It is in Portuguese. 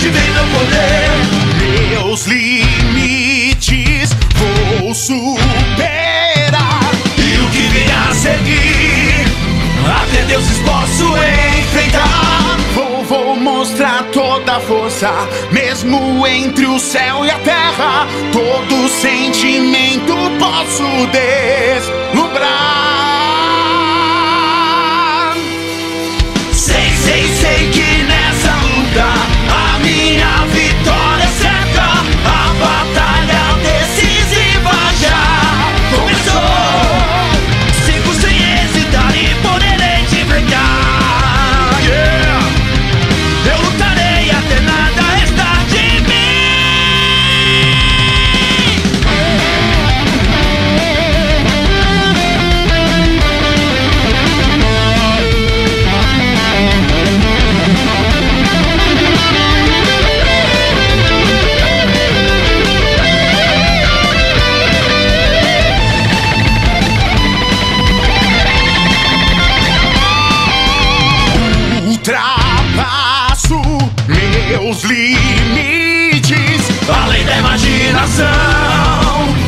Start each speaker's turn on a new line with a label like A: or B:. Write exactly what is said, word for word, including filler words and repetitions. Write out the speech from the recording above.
A: ativei meu poder.
B: Meus limites vou superar.
A: E o que vier a seguir, até deuses posso enfrentar.
B: Vou, vou mostrar toda a força, mesmo entre o céu e a terra. Todo sentimento posso deslumbrar.
A: Sei, sei, sei que nessa luta a minha vitória é certa. A batalha decisiva já começou. Sigo sem hesitar e poderei te enfrentar. Yeah! Eu lutarei até nada restar de
B: Ultrapasso meus limites,
A: além da imaginação.